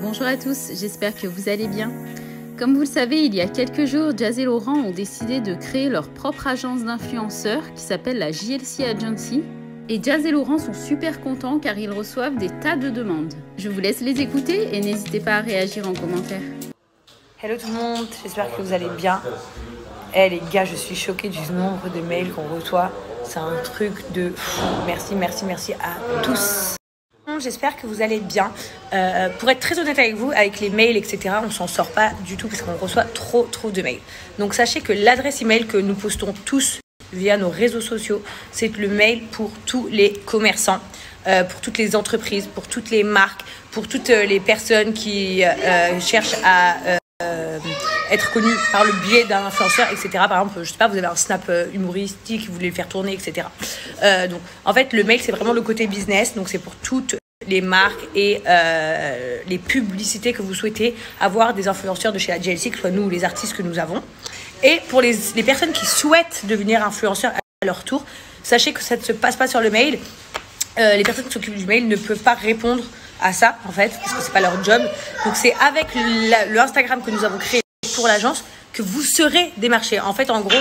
Bonjour à tous, j'espère que vous allez bien. Comme vous le savez, il y a quelques jours, Jazz et Laurent ont décidé de créer leur propre agence d'influenceurs qui s'appelle la JLC Agency. Et Jazz et Laurent sont super contents car ils reçoivent des tas de demandes. Je vous laisse les écouter et n'hésitez pas à réagir en commentaire. Hello tout le monde, j'espère que vous allez bien. Les gars, je suis choquée du nombre de mails qu'on reçoit. C'est un truc de fou. Merci à tous. J'espère que vous allez bien. Pour être très honnête avec vous, avec les mails, etc., on s'en sort pas du tout parce qu'on reçoit trop de mails. Donc sachez que l'adresse email que nous postons tous via nos réseaux sociaux, c'est le mail pour tous les commerçants, pour toutes les entreprises, pour toutes les marques, pour toutes les personnes qui cherchent à être connues par le biais d'un influenceur, etc. Par exemple, je sais pas, vous avez un snap humoristique, vous voulez le faire tourner, etc. Donc, en fait, le mail, c'est vraiment le côté business. Donc, c'est pour toutes les marques et les publicités que vous souhaitez avoir des influenceurs de chez la JLC, que ce soit nous ou les artistes que nous avons. Et pour les personnes qui souhaitent devenir influenceurs à leur tour, sachez que ça ne se passe pas sur le mail. Les personnes qui s'occupent du mail ne peuvent pas répondre à ça, en fait, parce que c'est pas leur job. Donc, c'est avec le Instagram que nous avons créé pour l'agence que vous serez démarché. En fait, en gros,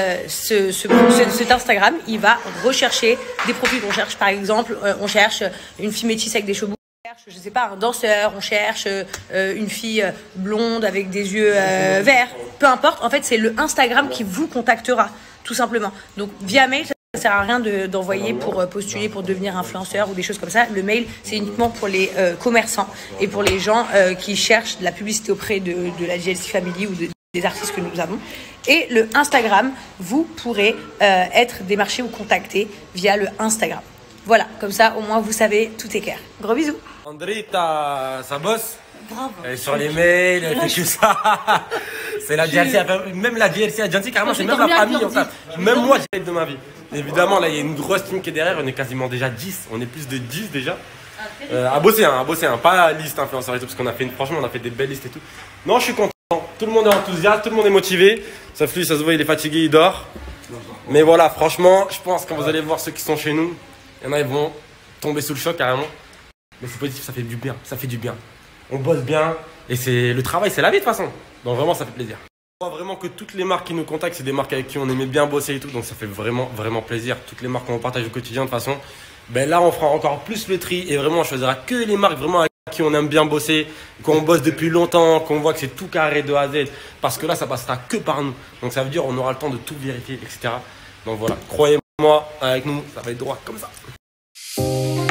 cet Instagram, il va rechercher des profils qu'on cherche. Par exemple, on cherche une fille métisse avec des cheveux, on cherche, je sais pas, un danseur, on cherche une fille blonde avec des yeux verts. Peu importe, en fait, c'est le Instagram qui vous contactera, tout simplement. Donc, via mail, ça ne sert à rien d'envoyer pour postuler pour devenir influenceur ou des choses comme ça. Le mail, c'est uniquement pour les commerçants et pour les gens qui cherchent de la publicité auprès de la JLC Family ou des artistes que nous avons. Et le Instagram, vous pourrez être démarché ou contacté via le Instagram. Voilà, comme ça, au moins, vous savez, tout est clair. Gros bisous. Andrita, ça bosse. Bravo. Elle est sur les mails, elle fait que ça. C'est la JLC, même la JLC Agency, carrément, c'est même la famille. Même moi, j'ai de ma vie. Évidemment, là, il y a une grosse team qui est derrière. On est quasiment déjà 10. On est plus de 10 déjà. À bosser, pas liste influenceur et tout, parce qu'on a fait franchement, on a fait des belles listes et tout. Non, je suis content. Tout le monde est enthousiaste, tout le monde est motivé. Sauf lui, ça se voit, il est fatigué, il dort. Mais voilà, franchement, je pense que quand vous allez voir ceux qui sont chez nous, il y en a, ils vont tomber sous le choc carrément. Mais c'est positif, ça fait du bien, ça fait du bien. On bosse bien et le travail, c'est la vie de toute façon. Donc vraiment, ça fait plaisir. Je crois vraiment que toutes les marques qui nous contactent, c'est des marques avec qui on aimait bien bosser et tout. Donc ça fait vraiment plaisir. Toutes les marques qu'on partage au quotidien de toute façon. Ben là, on fera encore plus le tri et vraiment, on choisira que les marques vraiment avec qui on aime bien bosser, qu'on bosse depuis longtemps, qu'on voit que c'est tout carré de A à Z. Parce que là, ça passera que par nous. Donc ça veut dire on aura le temps de tout vérifier, etc. Donc voilà, croyez-moi, avec nous, ça va être droit comme ça.